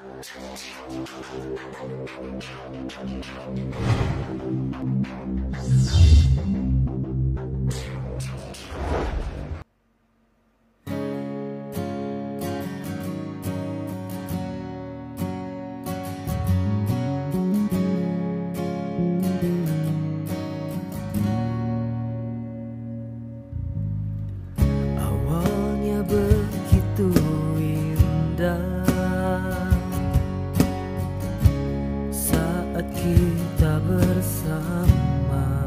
Awalnya begitu indah saat kita bersama.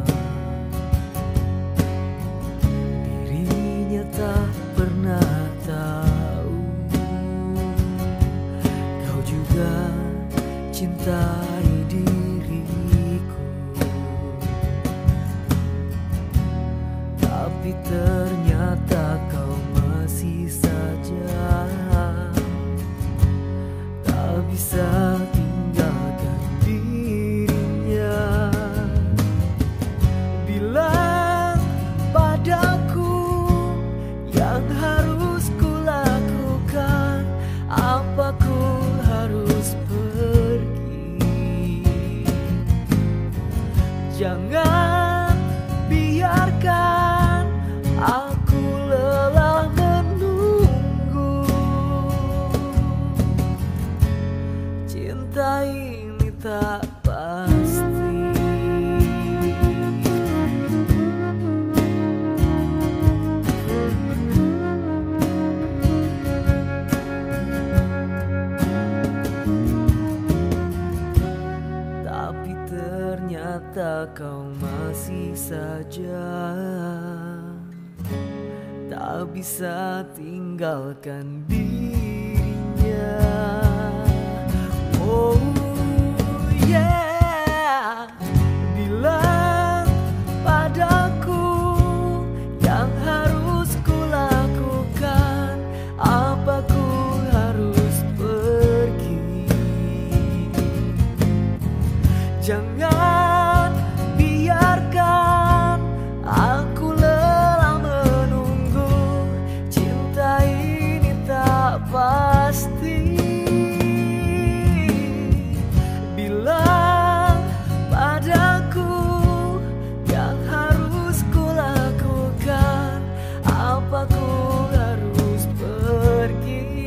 Dirinya tak pernah tahu kau juga cintai diriku. Tapi ternyata kau masih saja tak bisa tinggalkan dirinya. Bilang padaku yang harus kulakukan, apa ku harus pergi. Jangan biarkan aku lelah menunggu. Cinta ini tak pasti. Tapi ternyata kau masih saja tak bisa tinggalkan dirinya. Oh yeah, bilang padaku yang harus kulakukan, apa ku harus pergi. Jangan biarkan aku lelah menunggu. Cinta ini tak pasti. Bilang padaku yang harus kulakukan, apa ku harus pergi.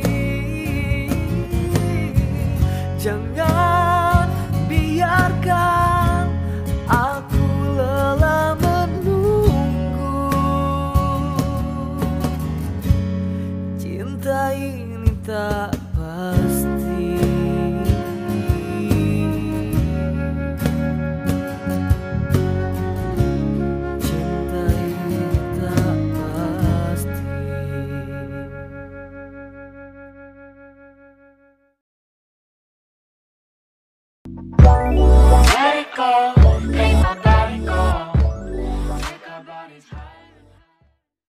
Jangan biarkan aku lelah menunggu. Cinta ini tak pasti. Cinta ini tak pasti. Let it go.